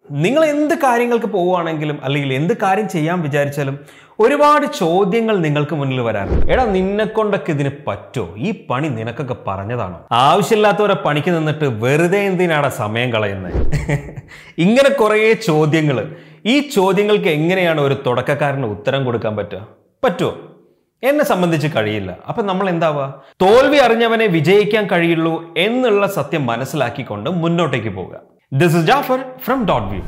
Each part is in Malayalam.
നിങ്ങൾ എന്ത് കാര്യങ്ങൾക്ക് പോവുകയാണെങ്കിലും അല്ലെങ്കിൽ എന്ത് കാര്യം ചെയ്യാൻ വിചാരിച്ചാലും ഒരുപാട് ചോദ്യങ്ങൾ നിങ്ങൾക്ക് മുന്നിൽ വരാറുണ്ട്. എടാ നിന്നെക്കൊണ്ടൊക്കെ ഇതിന് പറ്റോ? ഈ പണി നിനക്കൊക്കെ പറഞ്ഞതാണോ? ആവശ്യമില്ലാത്തവരെ പണിക്ക് നിന്നിട്ട് വെറുതെ എന്തിനാണ് സമയം കളയുന്നത്? ഇങ്ങനെ കുറേ ചോദ്യങ്ങൾ. ഈ ചോദ്യങ്ങൾക്ക് എങ്ങനെയാണ് ഒരു തുടക്കക്കാരന് ഉത്തരം കൊടുക്കാൻ പറ്റുമോ? എന്നെ സംബന്ധിച്ച് കഴിയില്ല. അപ്പൊ നമ്മൾ എന്താവുക? തോൽവി അറിഞ്ഞവനെ വിജയിക്കാൻ കഴിയുള്ളൂ എന്നുള്ള സത്യം മനസ്സിലാക്കിക്കൊണ്ട് മുന്നോട്ടേക്ക് പോവുക. This is Jafar from .view.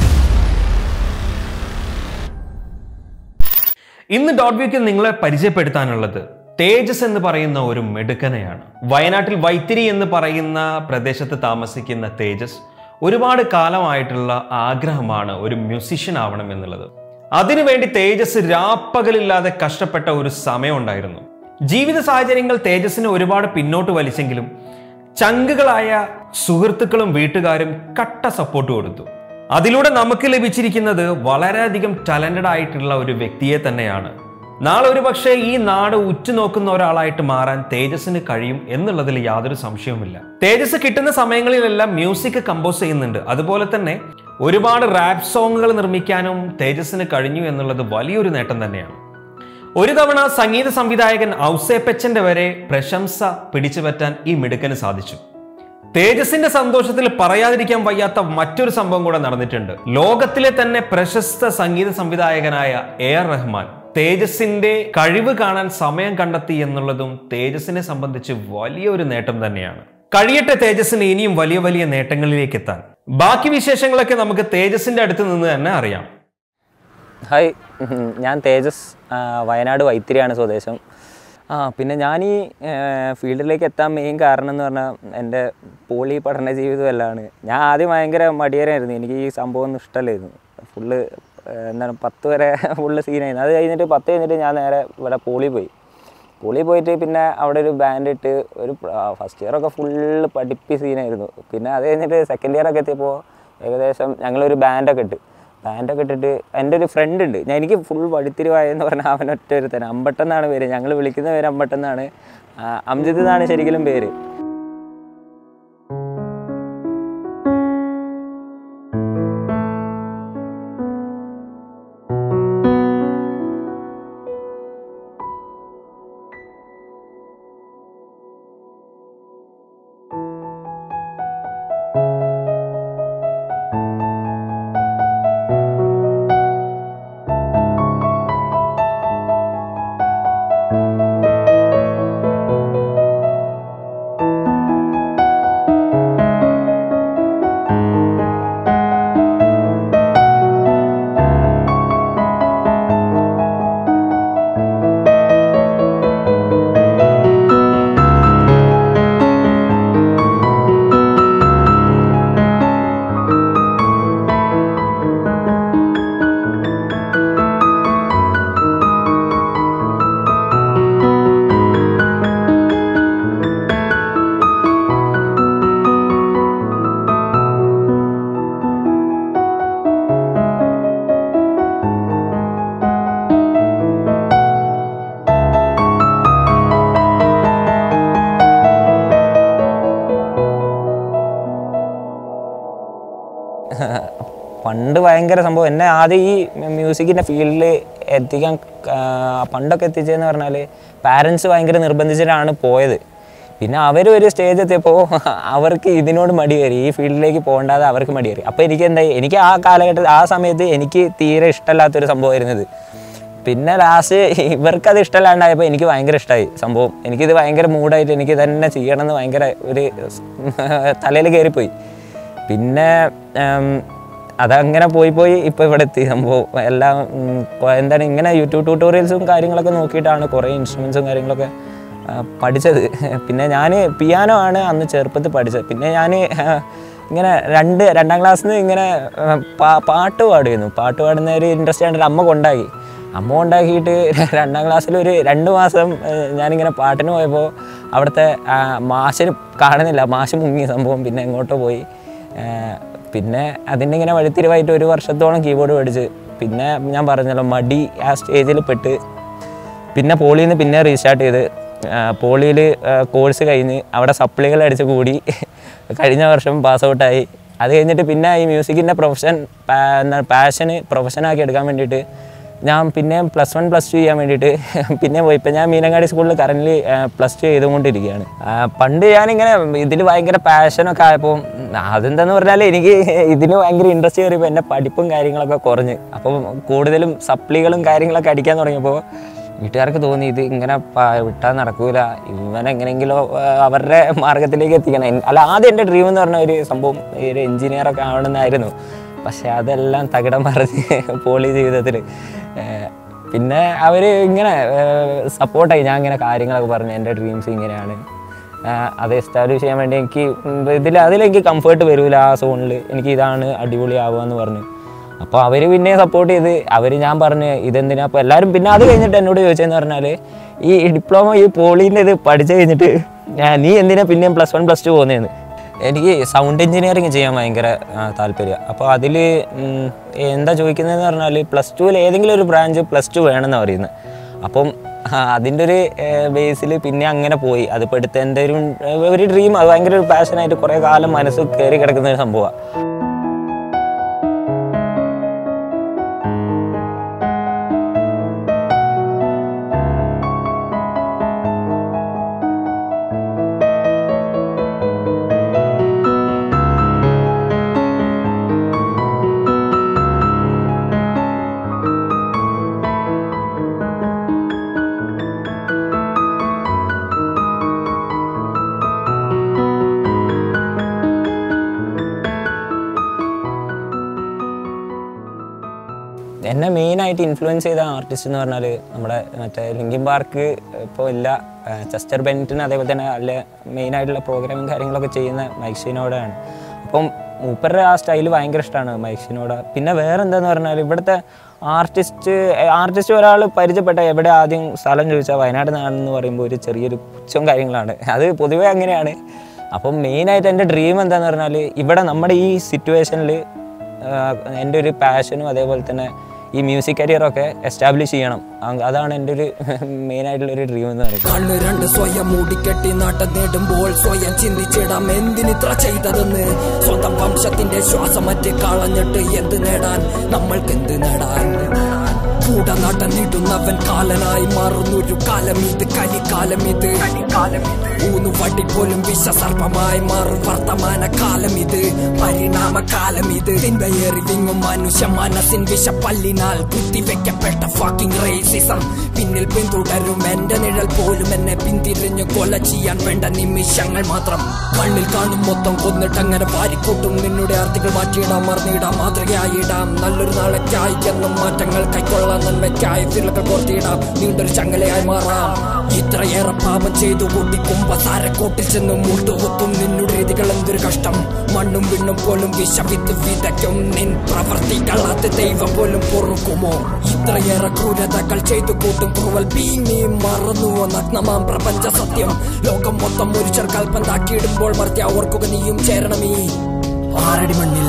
ഇന്ന് .viewക്ക് നിങ്ങളെ പരിചയപ്പെടുത്താനുള്ളത് തേജസ് എന്ന് പറയുന്ന ഒരു മെടുക്കനെയാണ്. വയനാട്ടിൽ വൈത്തിരി എന്ന് പറയുന്ന പ്രദേശത്ത് താമസിക്കുന്ന തേജസ് ഒരുപാട് കാലമായിട്ടുള്ള ആഗ്രഹമാണ് ഒരു മ്യൂസിഷ്യൻ ആവണം എന്നുള്ളത്. അതിനുവേണ്ടി തേജസ് രാപ്പകലില്ലാതെ കഷ്ടപ്പെട്ട ഒരു സമയം ഉണ്ടായിരുന്നു. ജീവിത സാഹചര്യങ്ങൾ തേജസിനെ ഒരുപാട് പിന്നോട്ട് വലിച്ചെങ്കിലും ചങ്കുകളായ സുഹൃത്തുക്കളും വീട്ടുകാരും കട്ട സപ്പോർട്ട് കൊടുത്തു. അതിലൂടെ നമുക്ക് ലഭിച്ചിരിക്കുന്നത് വളരെയധികം ടാലന്റഡ് ആയിട്ടുള്ള ഒരു വ്യക്തിയെ തന്നെയാണ്. നാളെ ഒരു പക്ഷേ ഈ നാട് ഉറ്റുനോക്കുന്ന ഒരാളായിട്ട് മാറാൻ തേജസിന് കഴിയും എന്നുള്ളതിൽ യാതൊരു സംശയവുമില്ല. തേജസ് കിട്ടുന്ന സമയങ്ങളിലെല്ലാം മ്യൂസിക് കമ്പോസ് ചെയ്യുന്നുണ്ട്. അതുപോലെ തന്നെ ഒരുപാട് റാപ്പ് സോങ്ങുകൾ നിർമ്മിക്കാനും തേജസിന് കഴിഞ്ഞു എന്നുള്ളത് വലിയൊരു നേട്ടം തന്നെയാണ്. ഒരു തവണ സംഗീത സംവിധായകൻ ഔസേപ്പച്ചന്റെ വരെ പ്രശംസ പിടിച്ചുപറ്റാൻ ഈ മിടുക്കന് സാധിച്ചു. തേജസിന്റെ സന്തോഷത്തിൽ പറയാതിരിക്കാൻ വയ്യാത്ത മറ്റൊരു സംഭവം കൂടെ നടന്നിട്ടുണ്ട്. ലോകത്തിലെ തന്നെ പ്രശസ്ത സംഗീത സംവിധായകനായ AR റഹ്മാൻ തേജസിന്റെ കഴിവ് കാണാൻ സമയം കണ്ടെത്തി എന്നുള്ളതും തേജസിനെ സംബന്ധിച്ച് വലിയൊരു നേട്ടം തന്നെയാണ്. കഴിയട്ടെ തേജസിന് ഇനിയും വലിയ വലിയ നേട്ടങ്ങളിലേക്ക് എത്താൻ. ബാക്കി വിശേഷങ്ങളൊക്കെ നമുക്ക് തേജസിന്റെ അടുത്ത് നിന്ന് തന്നെ അറിയാം. ഹായ്, ഞാൻ തേജസ്, വയനാട് വൈത്തിരിയാണ് സ്വദേശം. പിന്നെ ഞാൻ ഈ ഫീൽഡിലേക്ക് എത്താൻ മെയിൻ കാരണം എന്ന് പറഞ്ഞാൽ എൻ്റെ പോളി പഠന ജീവിതമെല്ലാം. ഞാൻ ആദ്യം ഭയങ്കര മടിയരായിരുന്നു. എനിക്ക് ഈ സംഭവം ഒന്നും ഇഷ്ടമല്ലായിരുന്നു. ഫുള്ള് എന്താണ് 10 വരെ ഫുള്ള് സീനായിരുന്നു. അത് കഴിഞ്ഞിട്ട് 10 കഴിഞ്ഞിട്ട് ഞാൻ നേരെ ഇവിടെ പോളി പോയിട്ട് പിന്നെ അവിടെ ഒരു ബാൻഡ് ഇട്ട് ഒരു ഫസ്റ്റ് ഇയറൊക്കെ ഫുള്ള് പഠിപ്പി സീനായിരുന്നു. പിന്നെ അത് കഴിഞ്ഞിട്ട് സെക്കൻഡ് ഇയറൊക്കെ എത്തിയപ്പോൾ ഏകദേശം ഞങ്ങളൊരു ബാൻഡൊക്കെ ഇട്ടിട്ട് എൻ്റെ ഒരു ഫ്രണ്ട് ഉണ്ട്. എനിക്ക് ഫുൾ വഴിത്തിരിവായെന്ന് പറഞ്ഞാൽ അവനൊറ്റ ഒരു തന്നെ അമ്പട്ടെന്നാണ് പേര്. ഞങ്ങൾ വിളിക്കുന്ന പേര് അമ്പട്ടെന്നാണ്. അംജിത് എന്നാണ് ശരിക്കും പേര്. പണ്ട് ഭയങ്കര സംഭവം. എന്നെ ആദ്യം ഈ മ്യൂസിക്കിൻ്റെ ഫീൽഡിൽ എത്തിക്കാൻ പണ്ടൊക്കെ എത്തിച്ചതെന്ന് പറഞ്ഞാൽ പാരൻസ് ഭയങ്കര നിർബന്ധിച്ചിട്ടാണ് പോയത്. പിന്നെ അവർ ഒരു സ്റ്റേജ് എത്തിയപ്പോൾ അവർക്ക് ഇതിനോട് മടി കയറി, ഈ ഫീൽഡിലേക്ക് പോകണ്ടാതെ അവർക്ക് മടി കയറി. അപ്പോൾ എനിക്ക് ആ കാലഘട്ടത്തിൽ ആ സമയത്ത് എനിക്ക് തീരെ ഇഷ്ടമല്ലാത്തൊരു സംഭവമായിരുന്നത്. പിന്നെ ലാസ്റ്റ് ഇവർക്കത് ഇഷ്ടമല്ലാണ്ടായപ്പോൾ എനിക്ക് ഭയങ്കര ഇഷ്ടമായി സംഭവം. എനിക്കിത് ഭയങ്കര മൂഡായിട്ട് എനിക്ക് തന്നെ ചെയ്യണമെന്ന് ഭയങ്കര ഒരു തലയിൽ കയറിപ്പോയി. പിന്നെ അതങ്ങനെ പോയി ഇപ്പോൾ ഇവിടെ എത്തി സംഭവം. എല്ലാം എന്താണ് ഇങ്ങനെ യൂട്യൂബ് ട്യൂട്ടോറിയൽസും കാര്യങ്ങളൊക്കെ നോക്കിയിട്ടാണ് കുറേ ഇൻസ്ട്രുമെൻസും കാര്യങ്ങളൊക്കെ പഠിച്ചത്. പിന്നെ ഞാൻ പിയാനോ ആണ് അന്ന് ചെറുപ്പത്തിൽ പഠിച്ചത്. പിന്നെ ഞാൻ ഇങ്ങനെ രണ്ടാം ക്ലാസ്സിൽ നിന്ന് ഇങ്ങനെ പാട്ട് പാടുമായിരുന്നു. പാട്ട് പാടുന്ന ഒരു ഇൻട്രസ്റ്റ് ആയിട്ട് അമ്മ കൊണ്ടാക്കിയിട്ട് 2ാം ക്ലാസ്സിൽ ഒരു 2 മാസം ഞാനിങ്ങനെ പാട്ടിന് പോയപ്പോൾ അവിടുത്തെ മാഷിന് കാണുന്നില്ല, മാഷ് മുങ്ങി സംഭവം. പിന്നെ എങ്ങോട്ടോ പോയി. പിന്നെ അതിൻ്റെ ഇങ്ങനെ വഴിത്തിരിവായിട്ട് 1 വർഷത്തോളം കീബോർഡ് പഠിച്ച്. പിന്നെ ഞാൻ പറഞ്ഞല്ലോ മടി ആ സ്റ്റേജിൽ പെട്ട്. പിന്നെ പോളിയിൽ നിന്ന് പിന്നെ റീസ്റ്റാർട്ട് ചെയ്ത് പോളിയിൽ കോഴ്സ് കഴിഞ്ഞ് അവിടെ സപ്ലികൾ അടിച്ച് കൂടി കഴിഞ്ഞ വർഷം പാസ് ഔട്ടായി. അത് കഴിഞ്ഞിട്ട് പിന്നെ ഈ മ്യൂസിക്കിൻ്റെ പാഷന് പ്രൊഫഷനാക്കി എടുക്കാൻ വേണ്ടിയിട്ട് ഞാൻ പിന്നെ +1 +2 ചെയ്യാൻ വേണ്ടിയിട്ട് പിന്നെ പോയി. ഇപ്പം ഞാൻ മീനങ്ങാടി സ്കൂളിൽ കറൻ്റ് +2 ചെയ്തുകൊണ്ടിരിക്കുകയാണ്. പണ്ട് ഞാനിങ്ങനെ ഇതിൽ ഭയങ്കര പാഷനൊക്കെ ആയപ്പോൾ അതെന്താന്ന് പറഞ്ഞാൽ എനിക്ക് ഇതിന് ഭയങ്കര ഇൻട്രസ്റ്റ് കയറിയപ്പോൾ എൻ്റെ പഠിപ്പും കാര്യങ്ങളൊക്കെ കുറഞ്ഞ്, അപ്പോൾ കൂടുതലും സപ്ലികളും കാര്യങ്ങളൊക്കെ അടിക്കാൻ തുടങ്ങിയപ്പോൾ വീട്ടുകാർക്ക് തോന്നി ഇത് ഇങ്ങനെ വിട്ടാൽ നടക്കൂല, ഇവനെങ്ങനെയെങ്കിലും അവരുടെ മാർഗത്തിലേക്ക് എത്തിക്കണം. അല്ല, ആദ്യം എൻ്റെ ഡ്രീം എന്ന് പറഞ്ഞ ഒരു സംഭവം ഒരു എൻജിനീയറൊക്കെ ആവണമെന്നായിരുന്നു. പക്ഷെ അതെല്ലാം തകിടം മറിഞ്ഞ് പോളി ജീവിതത്തിൽ. പിന്നെ അവർ ഇങ്ങനെ സപ്പോർട്ടായി. ഞാൻ ഇങ്ങനെ കാര്യങ്ങളൊക്കെ പറഞ്ഞു എൻ്റെ ഡ്രീംസ് ഇങ്ങനെയാണ്, അത് എസ്റ്റാബ്ലിഷ് ചെയ്യാൻ വേണ്ടി എനിക്ക് അതിലെനിക്ക് കംഫേർട്ട് വരില്ല, ആ സോണിൽ എനിക്ക് ഇതാണ് അടിപൊളിയാവുക എന്ന് പറഞ്ഞു. അപ്പോൾ അവർ പിന്നെ സപ്പോർട്ട് ചെയ്ത് ഞാൻ പറഞ്ഞ് ഇതെന്തിനാ. അപ്പോൾ എല്ലാവരും പിന്നെ അത് കഴിഞ്ഞിട്ട് എന്നോട് ചോദിച്ചതെന്ന് പറഞ്ഞാൽ ഈ ഡിപ്ലോമ ഈ പോളീൻ്റെ ഇത് പഠിച്ചു കഴിഞ്ഞിട്ട് നീ എന്തിനാ പിന്നെയും +1 +2 പോകുന്നതെന്ന്. എനിക്ക് സൗണ്ട് എഞ്ചിനീയറിങ് ചെയ്യാൻ ഭയങ്കര താല്പര്യം. അപ്പോൾ അതിൽ എന്താ ചോദിക്കുന്നതെന്ന് പറഞ്ഞാൽ +2 ഏതെങ്കിലും ഒരു ബ്രാഞ്ച് +2 വേണമെന്നാണ് പറയുന്നത്. അപ്പം അതിൻ്റെ ഒരു ബേസിൽ പിന്നെ അങ്ങനെ പോയി. അതിപ്പോൾ എടുത്ത എൻ്റെ ഒരു ഡ്രീം, അത് ഭയങ്കര ഒരു പാഷനായിട്ട് കുറേ കാലം മനസ്സ് കയറി കിടക്കുന്ന ഒരു സംഭവമാണ്. എന്നെ മെയിനായിട്ട് ഇൻഫ്ലുവൻസ് ചെയ്ത ആർട്ടിസ്റ്റ് എന്ന് പറഞ്ഞാൽ നമ്മുടെ മറ്റേ ലിങ്കിൻ പാർക്ക് ഇപ്പോൾ ഇല്ല, ചെസ്റ്റർ ബെന്നിറ്റിന്, അതേപോലെ തന്നെ അല്ല മെയിനായിട്ടുള്ള പ്രോഗ്രാമും കാര്യങ്ങളൊക്കെ ചെയ്യുന്ന മൈക്സിനോടാണ്. അപ്പം മൂപ്പരുടെ ആ സ്റ്റൈൽ ഭയങ്കര ഇഷ്ടമാണ് മൈക്സിനോട്. പിന്നെ വേറെ എന്താന്ന് പറഞ്ഞാൽ ഇവിടുത്തെ ആർട്ടിസ്റ്റ് ഒരാൾ പരിചയപ്പെട്ട എവിടെ ആദ്യം സ്ഥലം ചോദിച്ചാൽ വയനാട് നാടെന്ന് പറയുമ്പോൾ ഒരു ചെറിയൊരു പുച്ഛവും കാര്യങ്ങളാണ്. അത് പൊതുവേ അങ്ങനെയാണ്. അപ്പം മെയിനായിട്ട് എൻ്റെ ഡ്രീം എന്താണെന്ന് പറഞ്ഞാൽ ഇവിടെ നമ്മുടെ ഈ സിറ്റുവേഷനിൽ എൻ്റെ ഒരു പാഷനും അതേപോലെ തന്നെ ഈ മ്യൂസിക് കരിയറൊക്കെ എസ്റ്റാബ്ലിഷ് ചെയ്യണം. അതാണ് എൻ്റെ ഒരു മെയിനായിട്ടുള്ളൊരു ഡ്രീം എന്ന് പറയുന്നത്. കണ്ണ് രണ്ട് സ്വയം മൂടിക്കെട്ടി നാട്ടം നേടുമ്പോൾ സ്വയം ചിന്തിച്ചിടാം എന്തിനിത്ര ചെയ്തതെന്ന്. സ്വന്തം വംശത്തിന്റെ ശ്വാസം മറ്റ് കളഞ്ഞിട്ട് എന്ത് നേടാൻ, നമ്മൾക്കെന്ത് നേടാൻ. കൂടെ നടന്നിടുന്നവൻ കാലനായി മാറുന്നൊരു കാലം ഇത്, കലിക്കാലം ഇത്. ഊന്നു വടി പോലും വിഷസർപ്പമായി മാറും വർത്തമാന കാലം ഇത്, പരിണാമകാലം ഇത്. ചിന്തയേറി വിങ്ങും മനുഷ്യ മനസ്സിൻ വിഷപ്പല്ലിനാൽ കുത്തിവെക്കപ്പെട്ട ഫക്കിംഗ് റേസിസം. പിന്നിൽ പിന്തുടരും എന്റെ നിഴൽ പോലും എന്നെ പിന്തിരിഞ്ഞു കൊല ചെയ്യാൻ വേണ്ട നിമിഷങ്ങൾ മാത്രം. കണ്ണിൽ കാണും മൊത്തം കൊന്നിട്ടങ്ങനെ വാരിക്കൂട്ടും. നിന്നുടെ അർത്ഥികൾ മാറ്റിയിടാം, മറന്നിടാം, മാതൃകയായിടാം. നല്ലൊരു നാളേക്കായി എന്നും മാറ്റങ്ങൾ കൈക്കൊള്ളാൻ നന്മയ്ക്കായി വിരലുകൾ കോർത്തിയിടാം. നീണ്ടൊരു ചങ്ങലയായി മാറാം. ഇത്രയേറെ പാപം ചെയ്തു കൂട്ടി കുമ്പസാരക്കൂട്ടിൽ ചെന്നും മുട്ടുകുത്തും. നിന്നുടെ രീതികൾ എന്തൊരു കഷ്ടം. മണ്ണും വിണ്ണും പോലും വിഷവിത്ത് വിതയ്ക്കും നിൻ പ്രവർത്തികൾ. അത് ദൈവം പോലും പൊറുക്കുമോ? ഇത്രയേറെ ക്രൂരതകൾ ചെയ്തു കൂട്ടും ക്രൂവൽ ബീങ്. മറന്നുവോ നഗ്നമാം പ്രപഞ്ച സത്യം? ലോകം മൊത്തം ഒരു ചെറുകൽപ്പന്താക്കിയിടുമ്പോൾ മർത്യ ഓർക്കുക നീയും ചേരണമീ 6 അടി മണ്ണിൽ.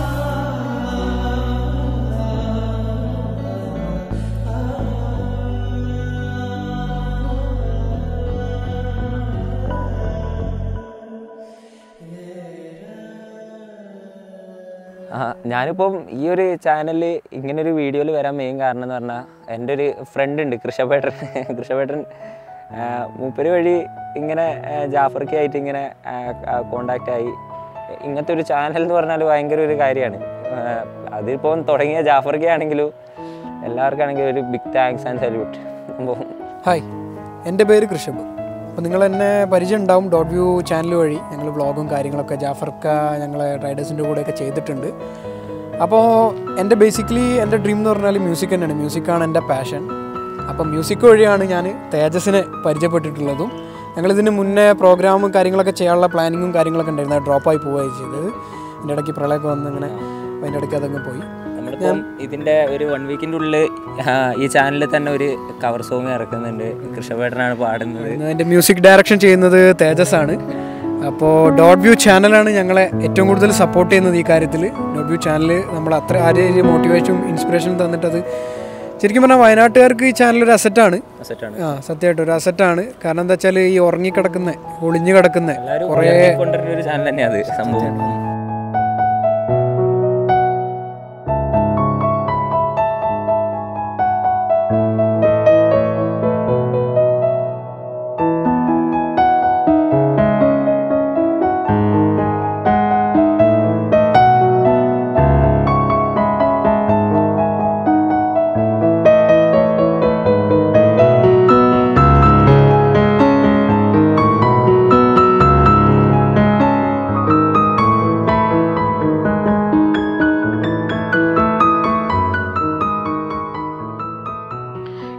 ഞാനിപ്പം ഈ ഒരു ചാനലിൽ ഇങ്ങനൊരു വീഡിയോയിൽ വരാൻ മെയിൻ കാരണം എന്ന് പറഞ്ഞാൽ എൻ്റെ ഒരു ഫ്രണ്ട് ഉണ്ട് കൃഷപേട്ടൻ മൂപ്പര് വഴി ഇങ്ങനെ ജാഫർക്കായിട്ട് ഇങ്ങനെ കോണ്ടാക്റ്റ് ആയി. ഇങ്ങനത്തെ ഒരു ചാനൽ എന്ന് പറഞ്ഞാൽ ഭയങ്കര ഒരു കാര്യമാണ്. അതിപ്പം തുടങ്ങിയ ജാഫർക്കാണെങ്കിലും എല്ലാവർക്കാണെങ്കിലും ഒരു big thanks and salute. Hi, എൻ്റെ പേര് കൃഷബ്. അപ്പോൾ നിങ്ങൾ എന്നെ പരിചയം ഉണ്ടാവും .view ചാനൽ വഴി. ഞങ്ങൾ വ്ളോഗും കാര്യങ്ങളൊക്കെ ജാഫർക്ക ഞങ്ങൾ റൈഡേഴ്സിൻ്റെ കൂടെയൊക്കെ ചെയ്തിട്ടുണ്ട്. അപ്പോൾ എൻ്റെ ബേസിക്കലി എൻ്റെ ഡ്രീം എന്ന് പറഞ്ഞാൽ മ്യൂസിക് തന്നെയാണ്. മ്യൂസിക്കാണ് എൻ്റെ പാഷൻ. അപ്പം മ്യൂസിക് വഴിയാണ് ഞാൻ തേജസിനെ പരിചയപ്പെട്ടിട്ടുള്ളതും. ഞങ്ങളിതിന് മുന്നേ പ്രോഗ്രാമും കാര്യങ്ങളൊക്കെ ചെയ്യാനുള്ള പ്ലാനിങ്ങും കാര്യങ്ങളൊക്കെ ഉണ്ടായിരുന്നു. അത് ഡ്രോപ്പായി പോവുകയാണ് ചെയ്തത്. എൻ്റെ ഇടയ്ക്ക് പ്രളയമൊക്കെ വന്ന് ഇങ്ങനെ അതിൻ്റെ ഇടയ്ക്ക് അതങ്ങ് പോയി. നമ്മളിപ്പം ഇതിൻ്റെ ഒരു 1 വീക്കിൻ്റെ ഉള്ളിൽ ഈ ചാനലിൽ തന്നെ ഒരു കവർ സോങ് ഇറക്കുന്നുണ്ട്. കൃഷപേട്ടനാണ് പാടുന്നത്. അതിൻ്റെ മ്യൂസിക് ഡയറക്ഷൻ ചെയ്യുന്നത് തേജസ് ആണ്. അപ്പോൾ .view ചാനലാണ് ഞങ്ങളെ ഏറ്റവും കൂടുതൽ സപ്പോർട്ട് ചെയ്യുന്നത് ഈ കാര്യത്തിൽ. .view ചാനൽ നമ്മൾ അത്ര ആരെയും മോട്ടിവേഷനും ഇൻസ്പിറേഷനും തന്നിട്ടത് ശരിക്കും പറഞ്ഞാൽ വയനാട്ടുകാർക്ക് ഈ ചാനൽ ഒരു അസറ്റാണ്. സത്യമായിട്ട് ഒരു അസറ്റാണ്. കാരണം എന്താ വെച്ചാൽ ഈ ഉറങ്ങിക്കിടക്കുന്ന ഒളിഞ്ഞു കിടക്കുന്ന കുറേ ചാനൽ തന്നെയാണ് സംഭവം.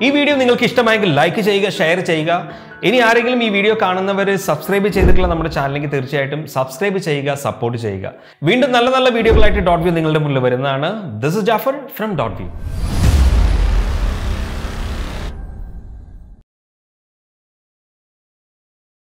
ഈ വീഡിയോ നിങ്ങൾക്ക് ഇഷ്ടമായെങ്കിൽ ലൈക്ക് ചെയ്യുക, ഷെയർ ചെയ്യുക. ഇനി ആരെങ്കിലും ഈ വീഡിയോ കാണുന്നവർ സബ്സ്ക്രൈബ് ചെയ്തിട്ടുള്ള നമ്മുടെ ചാനലിലേക്ക് തീർച്ചയായിട്ടും സബ്സ്ക്രൈബ് ചെയ്യുക, സപ്പോർട്ട് ചെയ്യുക. വീണ്ടും നല്ല നല്ല വീഡിയോകളായിട്ട് ഡോട്ട് വ്യൂ നിങ്ങളുടെ മുന്നിൽ വരുന്നതാണ്. This is Jafar from dot view.